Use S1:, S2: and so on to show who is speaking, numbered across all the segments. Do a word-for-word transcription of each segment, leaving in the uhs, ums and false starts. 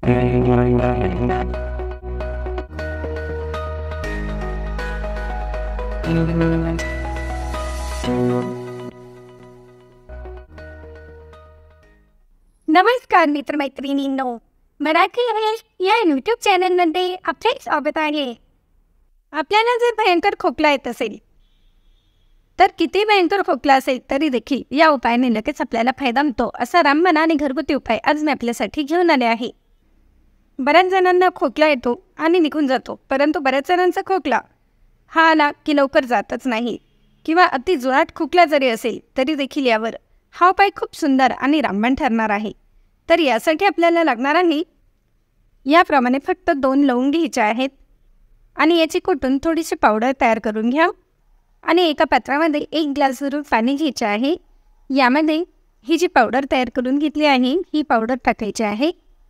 S1: नमस्कार मित्रमैत्रिणींनो, मराठी हेल्थ या यूट्यूब चॅनलमध्ये आपले स्वागत आहे. आपल्याला जर भयंकर खोकला येत असेल तर किती भयंकर खोकला असेल तरी देखील या उपायाने लगेच आपल्याला फायदा होतो असा रामबाण आणि घरगुती उपाय आज मी आपल्यासाठी घेऊन आले आहे. बऱ्याच जणांना खोकला येतो आणि निघून जातो, परंतु बऱ्याच जणांचा खोकला हा आला की लवकर जातच नाही किंवा अति जोरात खोकला जरी असेल तरी देखील यावर हा उपाय खूप सुंदर आणि रामबाण ठरणार आहे. तर यासाठी आपल्याला लागणार आहे याप्रमाणे फक्त दोन लवंग घ्यायचे आहेत आणि याची कुटून थोडीशी पावडर तयार करून घ्या आणि एका पात्रामध्ये एक ग्लास भरून पाणी घ्यायचे आहे. यामध्ये ही जी पावडर तयार करून घेतली आहे ही पावडर टाकायची आहे.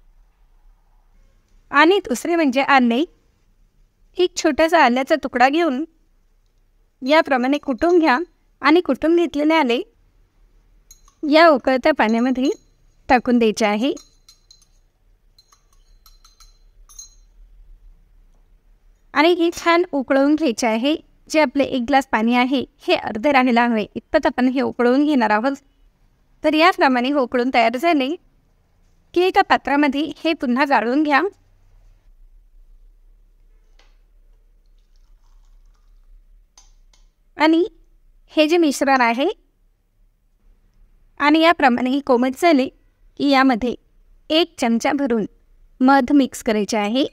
S1: आणि दुसरे म्हणजे आले, एक छोटासा आल्याचा तुकडा घेऊन याप्रमाणे कुटून घ्या आणि कुटून घेतलेले आले या उकळत्या पाण्यामध्ये टाकून द्यायचे आहे. आणि हे छान उकळवून घ्यायचे आहे. जे आपले एक ग्लास पाणी आहे हे अर्धे राहायला हवे इतपत आपण हे उकळवून घेणार आहोत. तर याप्रमाणे हे उकळून तयार झाले की एका पात्रामध्ये हे पुन्हा गाळून घ्या. आणि हे जे मिश्रण आहे आणि याप्रमाणे हे कोमट झाले की यामध्ये एक चमचा भरून मध मिक्स करायचे आहे.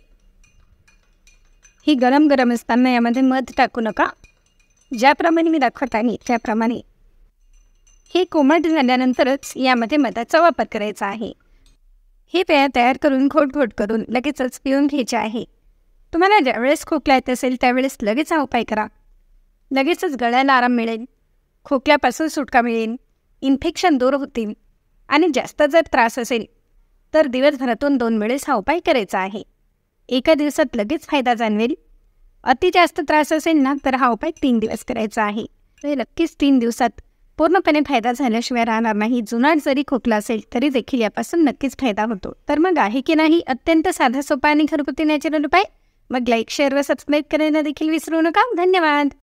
S1: ही गरम गरम असताना यामध्ये मध टाकू नका. ज्याप्रमाणे मी दाखवत आहे त्याप्रमाणे हे कोमट झाल्यानंतरच यामध्ये मधाचा वापर करायचा आहे. हे पेय तयार करून घोट घोट करून लगेचच पिऊन घ्यायचे आहे. तुम्हाला ज्यावेळेस खोकला येत असेल त्यावेळेस लगेच हा उपाय करा. लगेचच गळ्याला आराम मिळेल, खोकल्यापासून सुटका मिळेल, इन्फेक्शन दूर होतील. आणि जास्त जर त्रास असेल तर दिवसभरातून दोन वेळेस हा उपाय करायचा आहे. एका दिवसात लगेच फायदा जाणवेल. अति जास्त त्रास असेल ना तर हा उपाय तीन दिवस करायचा आहे. तर नक्कीच तीन दिवसात पूर्णपणे फायदा झाल्याशिवाय राहणार नाही. जुनाट जरी खोकला असेल तरी देखील यापासून नक्कीच फायदा होतो. तर मग आहे की नाही अत्यंत साधा सोपा आणि घरगुती नॅचरल उपाय? मग लाईक, शेअर व सबस्क्राईब करायला देखील विसरू नका. धन्यवाद.